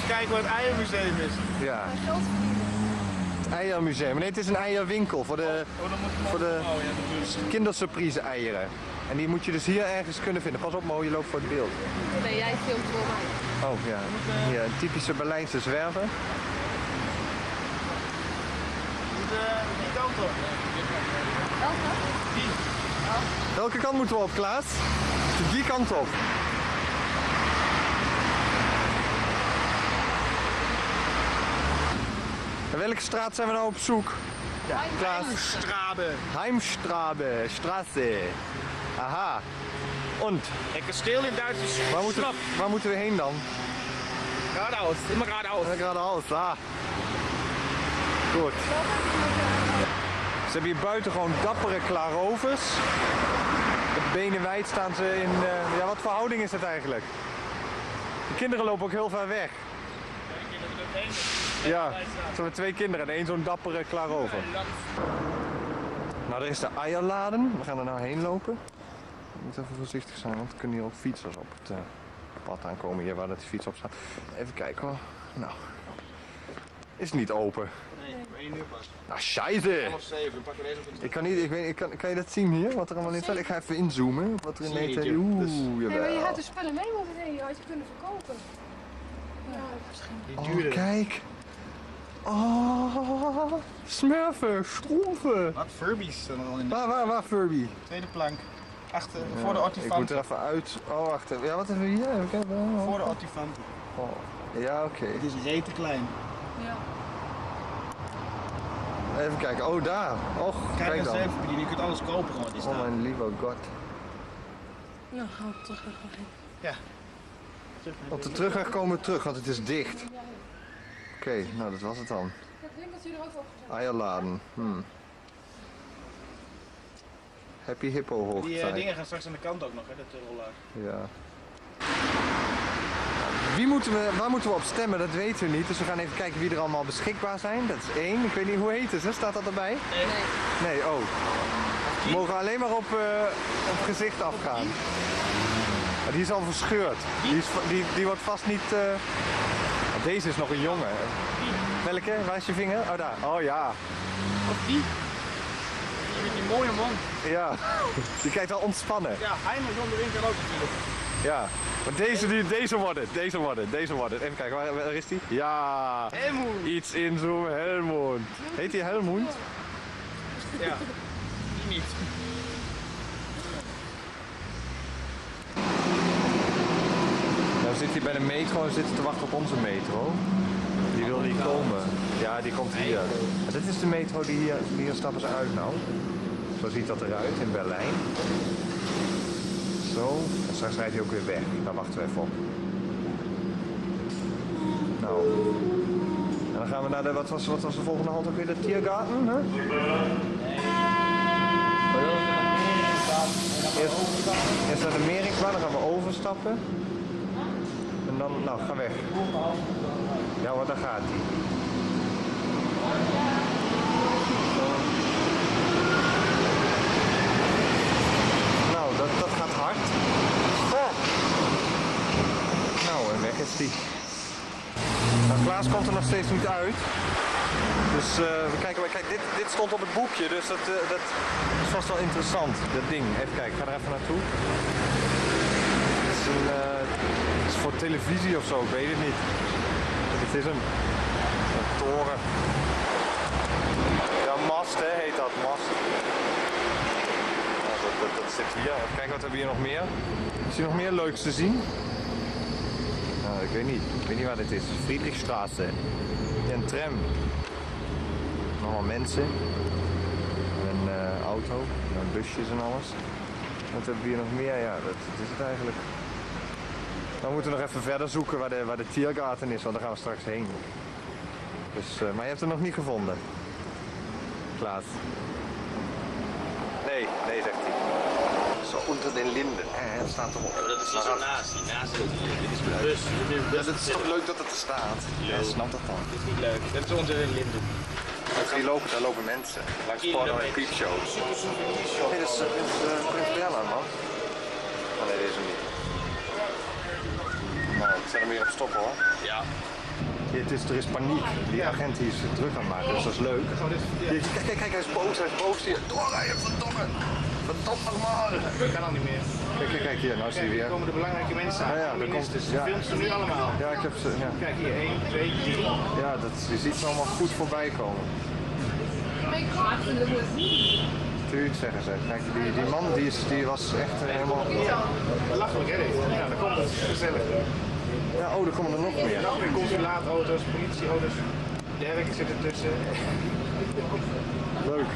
kijken wat het eiermuseum is. Ja. Het eiermuseum. Nee, het is een eierwinkel voor de kindersurprise eieren. En die moet je dus hier ergens kunnen vinden. Pas op Mo, je loopt voor het beeld. Nee, jij filmt voor mij. Oh ja, hier een typische Berlijnse zwerver. Die kant op. Welke kant moeten we op, Klaas? Die kant op. En welke straat zijn we nou op zoek? Ja, Klaas. Heimstrabe. Heimstrabe, Straße. Aha. Und? Het kasteel in Duits is Waar moeten we heen dan? Geradeaus, immer geradeaus. Geradeaus, ah. Goed. Ze hebben hier buiten gewoon dappere klarovers. Met benen wijd staan ze in... ja, wat voor houding is het eigenlijk? De kinderen lopen ook heel ver weg. Ja, zo met 2 kinderen en 1 zo'n dappere klarover. Nou, er is de eierladen. We gaan er nou heen lopen. Je moet even voorzichtig zijn, want er kunnen hier ook fietsers op het pad aankomen. Hier waar dat die fiets op staat. Even kijken hoor. Nou, is niet open. Nee, om 1 uur pas. Nou, scheisse! 7, dan pakken we deze op een... Ik kan niet, ik weet, kan je dat zien hier? Wat er allemaal in staat? Ik ga even inzoomen op wat er in Zie je Nederland. niet, Oeh, dus- jawel. Nee, maar je had de spullen mee moeten nemen, je had je kunnen verkopen. Ja, misschien. Die Oh, duurde. kijk. Oh, smurfen, stroeven. Wat? Furbies staan er al in de Waar Furby? tweede plank. Achter, voor de Ik olifant. moet er even uit. Oh, wacht even. Ja, wat hebben we hier? Even kijken. Voor de olifant. Oh. Ja, oké. Het is rete klein. Ja. Even kijken. Oh, daar. Och, Kijk kijk naar dan. zelfbediening, je kunt alles kopen gewoon wat die Oh, staat. mijn lieve god. Nou, gaan we terug naar heen. Ja. Op de terugweg komen we terug, want het is dicht. Oké, nou dat was het dan. Ik denk dat jullie er ook wel gezet. Eierladen. Happy Hippo Die hoogtij. dingen gaan straks aan de kant ook nog, hè, dat rollaar. Ja. Waar moeten we op stemmen? Dat weten we niet. Dus we gaan even kijken wie er allemaal beschikbaar zijn. Dat is 1. Ik weet niet hoe heet het. Staat dat erbij? Nee. Nee, oh. We mogen alleen maar op gezicht afgaan. Maar die is al verscheurd. Die wordt vast niet... Deze is nog een jongen. Welke? Waar is je vinger? Oh, daar. Oh ja. Of die? Die met die mooie mond. Ja. Die kijkt wel ontspannen. Ja, Heimer zonder winkel ook natuurlijk. Ja. Maar deze wordt het. Even kijken, waar is die? Ja. Helmoet. Iets inzoomen, Helmoet. Heet die Helmoet? Ja. Die niet. Nou zit hij bij de metro en zit te wachten op onze metro. Die wil niet komen. Ja, die komt hier. Maar dit is de metro die hier stappen ze uit nou. Zo ziet dat eruit in Berlijn. Zo. En straks rijdt hij ook weer weg. Daar wachten we even op. Nou. En dan gaan we naar de, wat was de volgende halt ook weer? De Tiergarten, hè? Eerst naar de Merinkwa, dan gaan we overstappen. En dan, nou, ga weg. Ja hoor, daar gaat hij. Nou, dat gaat hard. Nou, en weg is die. Nou, Klaas komt er nog steeds niet uit. Dus we kijken, kijk, dit stond op het boekje, dus dat is vast wel interessant, dat ding. Even kijken, ik ga er even naartoe. Het is voor televisie of zo, ik weet het niet. Het is een toren. Ja, mast hè, heet dat, mast. Nou, dat zit hier. Even kijken, wat hebben we hier nog meer? Is hier nog meer leuks te zien? Nou, ik weet niet. Ik weet niet waar dit is. Friedrichstraße. Ja, een tram. Allemaal mensen. En een auto. En busjes en alles. Wat hebben we hier nog meer? Ja, dat is het eigenlijk. Dan moeten we nog even verder zoeken waar de Tiergarten is, want daar gaan we straks heen. Dus, maar je hebt het nog niet gevonden. Klaas. Nee, zegt hij. Zo onder de linden. Dat staat erop. Ja, dat is niet zo naast. Die naast dit is de bus. Ja, het is toch leuk dat het er staat. Ja, snap dat dan. Dit is niet leuk. Dat is onder de linden. Daar lopen mensen. Langs porno en piepshows. Nee, dat is Prins Bella, man. Oh nee, deze niet. Nou, ik zet hem weer op stoppen hoor. Ja. Er is paniek. Die agent die is druk aan het maken, dus dat is leuk. Kijk, hij is boos, doorrijden, verdomme! Verdomme normaal! Dat kan al niet meer. Kijk hier, nou zie je Hier weer. komen de belangrijke mensen aan. Ja, er komt, Je filmt ze nu allemaal. Ja, ik heb ze, ja. Kijk hier, 1, 2, 3. Ja, je ziet ze allemaal goed voorbij komen. Tuurlijk zeggen ze. Kijk, die man die was echt helemaal... Lachelijk hè dit? Ja, dan komt het. Gezellig. Ja, oh, er komen er nog meer. Nog meer consulaatauto's, politieauto's. Derk zit ertussen. Leuk.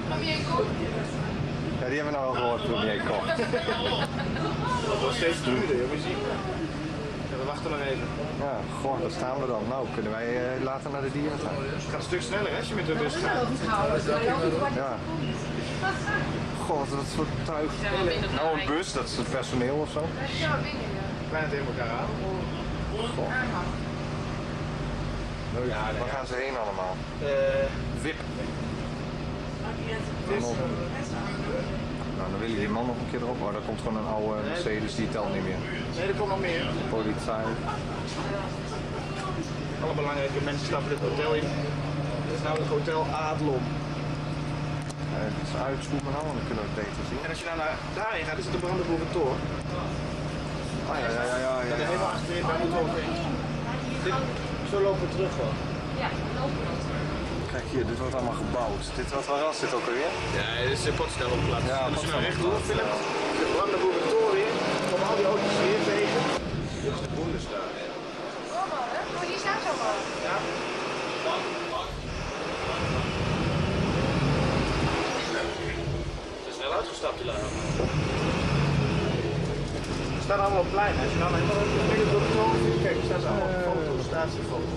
Ja, die hebben we nou al gehoord, premier Kok. Dat wordt steeds duurder, je muziek. Ja, we wachten nog even. Ja, goh, daar staan we dan. Nou, kunnen wij later naar de dierentuin. Het gaat een stuk sneller hè, als je met de bus gaat. Ja. God, dat soort tuig. Nou, een bus, dat is het personeel of zo. Bijna tegen elkaar aan. Leuk. Waar gaan ze heen allemaal? VIP. Nou, dan wil je die man nog een keer erop. Oh, daar komt gewoon een oude Mercedes, die telt niet meer. Nee, er komt nog meer. Politie. Alle belangrijke mensen stappen dit hotel in. Dit is nou het Hotel Adlon. Het is uitzoeken nou, dan kunnen we het beter zien. En als je nou naar daarheen gaat, is het de Brandenburger Tor. Ah, ja. Dat is helemaal achterin, daar moeten we overheen. Zo lopen we terug gewoon. Kijk hier, dit wordt allemaal gebouwd. Waar was dit ook alweer? Ja, dit is de Potsdamerplatz. Ja, als je nou recht Potsdamerplatz. doorfilmt, de Brandenburger Tor weer, komen al die auto's weer tegen. Dit is de Bundestag. Oh, die staan zo mal. Ja. Ze is snel uitgestapt, die lui. Ze staan allemaal op het plein. Als je nou helemaal in het midden door de toren ziet, kijk, daar staan ze allemaal op foto's, statiefoto's.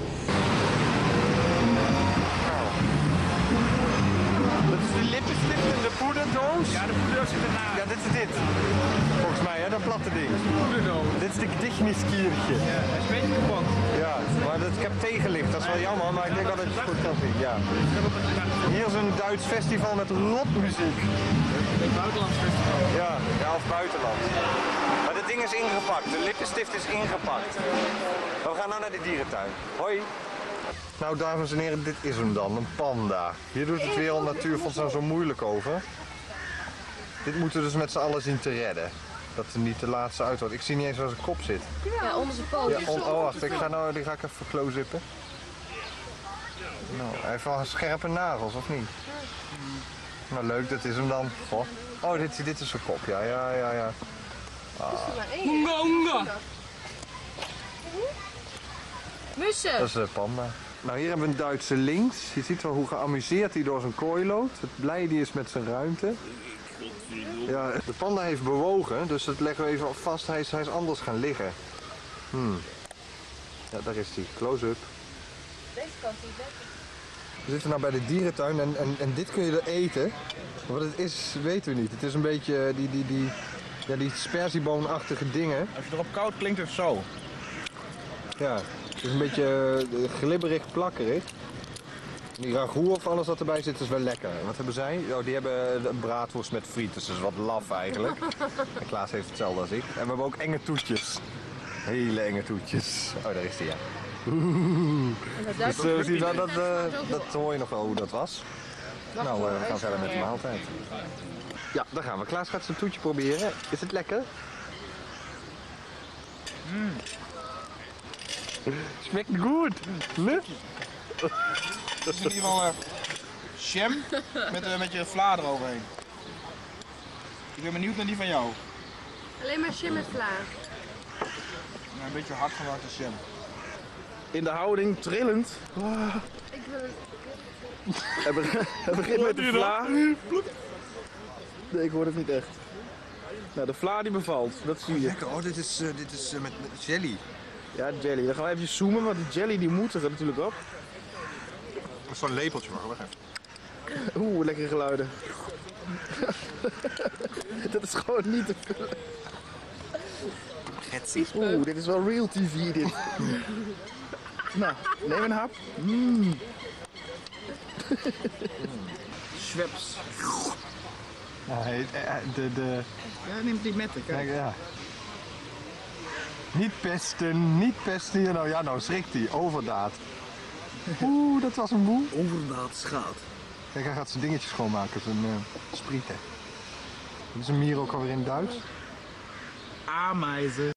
Dat is de lippenstift en de poederdoos? Ja, de poederdoos zit ernaast. Ja, dit is dit. Volgens mij, hè, dat platte ding. Poederdoos. Dit is de Gedichtniskiertje. Ja, hij is een beetje kapot. Ja, maar ik heb tegenlicht, dat is wel jammer, maar ik denk dat het goed kan zien. Ja. Hier is een Duits festival met rotmuziek. Een buitenlands festival. Ja, of buitenland. Maar dit ding is ingepakt, de lippenstift is ingepakt. Maar we gaan nou naar de dierentuin. Hoi. Nou, dames en heren, dit is hem dan, een panda. Hier doet het Wereld Natuurfonds nou zo moeilijk over. Dit moeten we dus met z'n allen zien te redden. Dat er niet de laatste uit wordt. Ik zie niet eens waar zijn kop zit. Ja, onder zijn poot. Ja, oh, wacht, die ga ik even close-uppen. Nou, hij heeft wel scherpe nagels, of niet? Nou, leuk, dat is hem dan. Goh. Oh, dit is zijn kop, ja. Oenga, oenga. Mussen. Dat is de panda. Nou, hier hebben we een Duitse links. Je ziet wel hoe geamuseerd hij door zijn kooi loopt. Het blij die is met zijn ruimte. Ja, de panda heeft bewogen, dus dat leggen we even vast. Hij is anders gaan liggen. Ja, daar is hij. Close-up. Deze kant is lekker. We zitten nou bij de dierentuin en dit kun je er eten. Maar wat het is, weten we niet. Het is een beetje die sperzieboonachtige dingen. Als je erop koud klinkt het zo. Ja, het is een beetje glibberig, plakkerig. Die ragout of alles wat erbij zit is wel lekker. Wat hebben zij? Oh, die hebben een braadworst met friet, dus dat is wat laf eigenlijk. En Klaas heeft hetzelfde als ik. En we hebben ook enge toetjes. Hele enge toetjes. Oh, daar is die, ja. Dus dat hoor je nog wel hoe dat was. Nou, we gaan verder met de maaltijd. Ja, daar gaan we. Klaas gaat zijn toetje proberen. Is het lekker? Schmeckt goed. Ne? Dat is in ieder geval jam met je vla eroverheen. Ik ben benieuwd naar die van jou. Alleen maar jam met vla. Een beetje hard gemaakte jam. In de houding, trillend. Ik wil het. Hij begint met de vla. Nee, ik hoor het niet echt. Nou, de vla die bevalt, dat zie je. Lekker, oh, dit is met jelly. Ja, jelly. Dan gaan we even zoomen, want die jelly die moet er natuurlijk op. Dat is zo'n lepeltje, maar weg even. Oeh, lekkere geluiden. Dat is gewoon niet te vullen. Oeh, dit is wel real TV dit. Nou, neem een hap. Schweppes. Ja, Ja, neem die met. Kijk. ja. Niet pesten hier nou. Ja, nou schrikt hij. Overdaad. Oeh, dat was een boel. Overdaad schaat. Kijk, hij gaat zijn dingetjes schoonmaken, zijn sprieten. Dat is een mier ook alweer in het Duits. Ameisen.